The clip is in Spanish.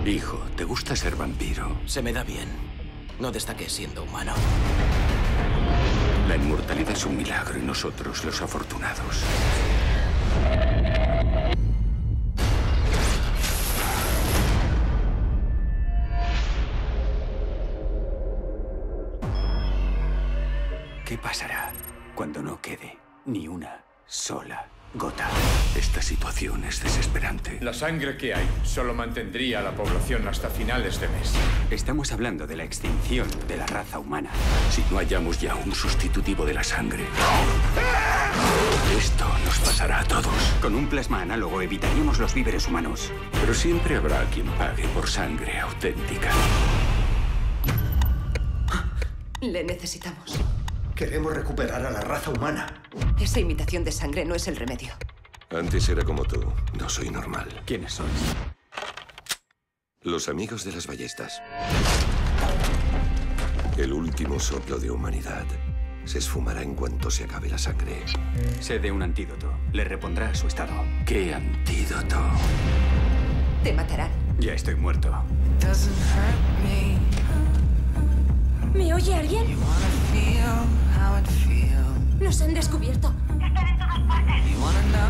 Hijo, ¿te gusta ser vampiro? Se me da bien. No destaqué siendo humano. La inmortalidad es un milagro y nosotros, los afortunados. ¿Qué pasará cuando no quede ni una sola gota? Esta situación es desesperante. La sangre que hay solo mantendría a la población hasta finales de mes. Estamos hablando de la extinción de la raza humana. Si no hallamos ya un sustitutivo de la sangre, esto nos pasará a todos. Con un plasma análogo evitaríamos los víveres humanos. Pero siempre habrá quien pague por sangre auténtica. Le necesitamos. Queremos recuperar a la raza humana. Esa imitación de sangre no es el remedio. Antes era como tú. No soy normal. ¿Quiénes sois? Los amigos de las ballestas. El último soplo de humanidad se esfumará en cuanto se acabe la sangre. Sé de un antídoto. Le repondrá a su estado. ¿Qué antídoto? Te matarán. Ya estoy muerto. ¿Me oye alguien? Nos han descubierto. Están en todas partes.